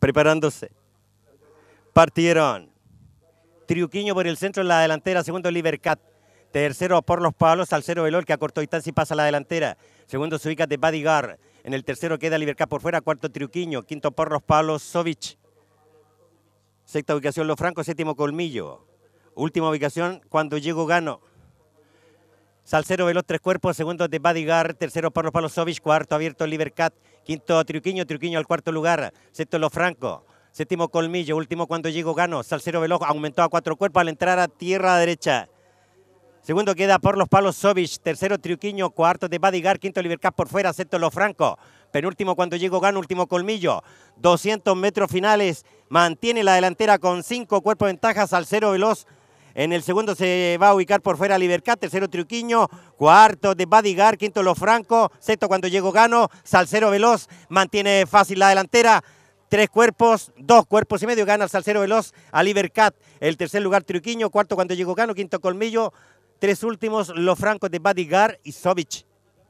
Preparándose. Partieron. Triuquiño por el centro en la delantera, segundo Libercat. Tercero por los palos, Salcero Velol, que acortó distancia y pasa a la delantera. Segundo se ubica de Badigar. En el tercero queda Libercat por fuera, cuarto Triuquiño. Quinto por los palos, Sovic. Sexta ubicación Los Francos, séptimo Colmillo. Última ubicación cuando llego Gano. Salcero Veloz, tres cuerpos, segundo de Badigar, tercero por los palos Sovic, cuarto abierto Libercat, quinto Triuquiño, Triuquiño al cuarto lugar, sexto Los Francos, séptimo Colmillo, último cuando llego Gano. Salcero Veloz aumentó a cuatro cuerpos al entrar a tierra derecha. Segundo queda por los palos Sovic, tercero Triuquiño, cuarto de Badigar, quinto Libercat por fuera, sexto Los Francos. Penúltimo cuando llego Gano, último Colmillo. 200 metros finales, mantiene la delantera con 5 cuerpos de ventaja, Salcero Veloz. En el segundo se va a ubicar por fuera Libercat, tercero Triuquiño, cuarto de Badigar, quinto Los Francos, sexto cuando llego Gano, Salcero Veloz, mantiene fácil la delantera. 3 cuerpos, 2 cuerpos y medio, gana el Salcero Veloz a Libercat. El tercer lugar Triuquiño, cuarto cuando llegó Gano, quinto Colmillo. 3 últimos Los Francos de Badigar y Sovic.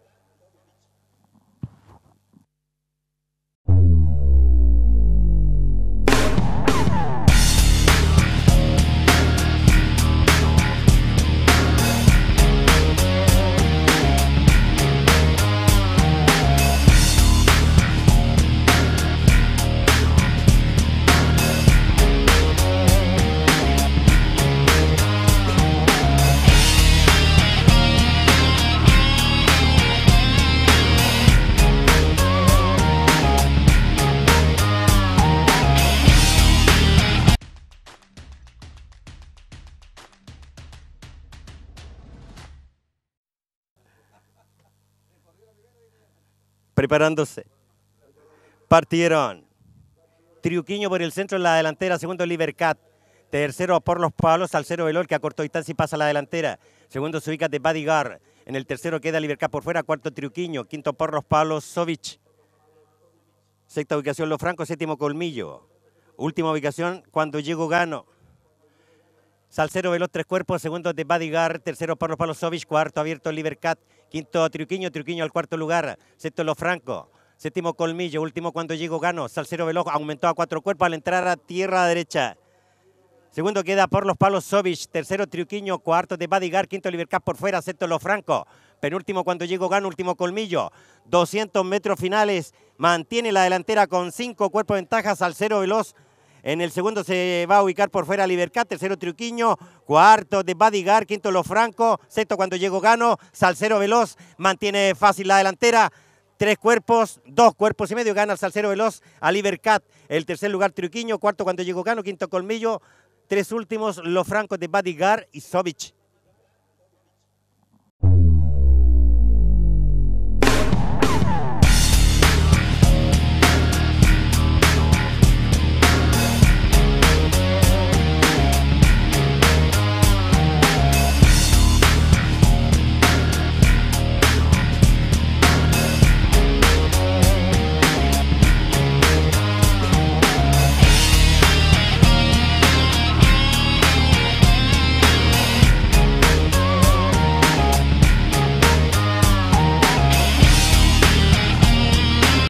Preparándose. Partieron. Triuquiño por el centro en la delantera, segundo Libercat. Tercero por los palos, Salcero Velol, que acortó distancia y pasa a la delantera. Segundo se ubica de Badigar. En el tercero queda Libercat por fuera, cuarto Triuquiño. Quinto por los palos, Sovic. Sexta ubicación Los Francos, séptimo Colmillo. Última ubicación cuando llego Gano. Salcero Veloz, 3 cuerpos, segundo de Badigar, tercero por los palos Sovic, cuarto abierto Libercat, quinto Triuquiño, Triuquiño al cuarto lugar, sexto Los Francos, séptimo Colmillo, último cuando llego Gano. Salcero Veloz aumentó a 4 cuerpos al entrar a tierra derecha. Segundo queda por los palos Sovic, tercero Triuquiño, cuarto de Badigar, quinto Libercat por fuera, sexto Los Francos. Penúltimo cuando llego Gano, último Colmillo. 200 metros finales, mantiene la delantera con 5 cuerpos de ventaja, Salcero Veloz. En el segundo se va a ubicar por fuera Libercat, tercero Triuquiño, cuarto de Badigar, quinto Los Francos, sexto cuando llego Gano, Salcero Veloz, mantiene fácil la delantera. 3 cuerpos, 2 cuerpos y medio, gana el Salcero Veloz a Libercat. El tercer lugar Triuquiño, cuarto cuando llego Gano, quinto Colmillo. 3 últimos Los Francos de Badigar y Sovic.